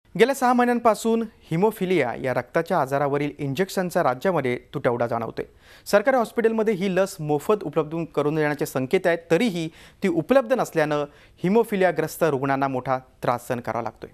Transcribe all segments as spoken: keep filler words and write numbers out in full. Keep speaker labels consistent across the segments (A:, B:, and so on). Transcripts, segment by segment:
A: गेल्या सहा महिन्यांपासून हिमोफिलिया या रक्ताच्या आजारावरील इंजेक्शनचा राज्यामध्ये तुटवडा जाणवतोय। सरकारी हॉस्पिटलमध्ये ही लस मोफत उपलब्ध करून देण्याचे संकेत आहेत, तरीही ती उपलब्ध नसल्याने हिमोफिलियाग्रस्त रुग्णांना मोठा त्रास सहन करावा लागतोय।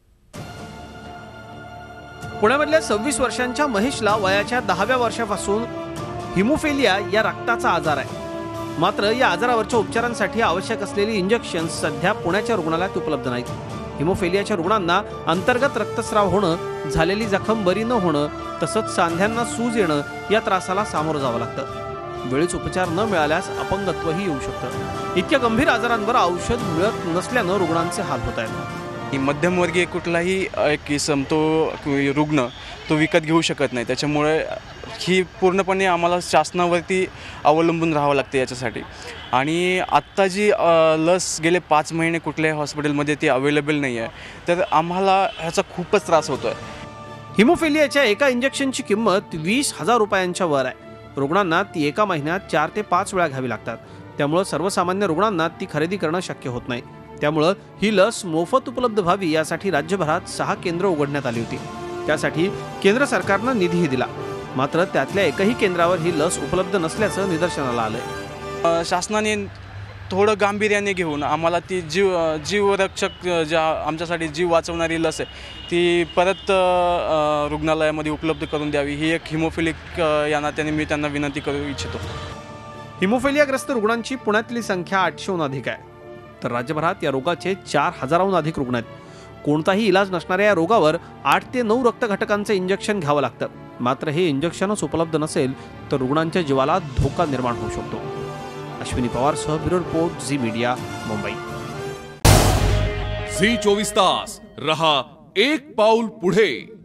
B: पुण्यामधल्या सव्वीस वर्षांच्या महेशला वयाच्या दहाव्या वर्षापासून हिमोफिलिया या रक्ताचा आजार आहे। मात्र या आजारावरच्या उपचारांसाठी आवश्यक असलेली इंजेक्शन्स सध्या पुण्याच्या रुग्णालयात उपलब्ध नाहीत। हिमोफिलियाच्या रुग्णांना अंतर्गत रक्तस्राव होणं, झालेली जखम बरी न होणं, तसंच सांध्यांना सूज येणं या त्रासाला सामोरं जावं लागतं। वेळीच उपचार न मिळाल्यास अपंगत्वही येऊ शकतं। इतक्या गंभीर आजारांवर औषध मिळत नसल्यानं रुग्णांचे हाल होत आहेत।
C: मध्यमवर्गीय कुठलाही एक इसम तो रुग्ण तो विकत घेऊ शकत नाही, त्याच्यामुळे ही पूर्णपणे आम्हाला शासनावरती अवलंबून राहावं लागतं याच्यासाठी। आणि आत्ता जी लस गेले पाच महिने कुठल्याही हॉस्पिटलमध्ये ती अवेलेबल नाही आहे, तर आम्हाला ह्याचा खूपच त्रास होतो आहे।
B: हिमोफिलियाच्या एका इंजेक्शनची किंमत वीस हजार रुपयांच्या वर आहे। रुग्णांना ती एका महिन्यात चार ते पाच वेळा घ्यावी लागतात, त्यामुळे सर्वसामान्य रुग्णांना ती खरेदी करणं शक्य होत नाही। त्यामुळे ही लस मोफत उपलब्ध व्हावी यासाठी राज्यभरात सहा केंद्र उघडण्यात आली होती। त्यासाठी केंद्र सरकारनं निधीही दिला, मात्र त्यातल्या एकही केंद्रावर ही लस उपलब्ध नसल्याचं निदर्शनाला आलंय।
C: शासनाने थोडं गांभीर्याने घेऊन आम्हाला ती जीव जीवरक्षक ज्या आमच्यासाठी जीव वाचवणारी लस आहे ती परत रुग्णालयामध्ये उपलब्ध करून द्यावी, ही एक हिमोफिलिक या नात्याने मी त्यांना विनंती करू इच्छितो।
B: हिमोफिलियाग्रस्त रुग्णांची पुण्यातली संख्या आठशेहून अधिक आहे, तर राज्यभरात या रोगाचे चार हजाराहून अधिक रुग्ण आहेत। कोणताही इलाज नसणाऱ्या या रोगावर आठ ते नऊ रक्त घटकांचे इंजेक्शन घ्यावं लागतं। मात्र हे इंजेक्शनच उपलब्ध नसेल तर रुग्णांच्या जीवाला धोका निर्माण होऊ शकतो। अश्विनी पवारसह bureau report, Zee media, Mumbai.
D: Zee चोवीस तास रहा एक पाऊल पुढे।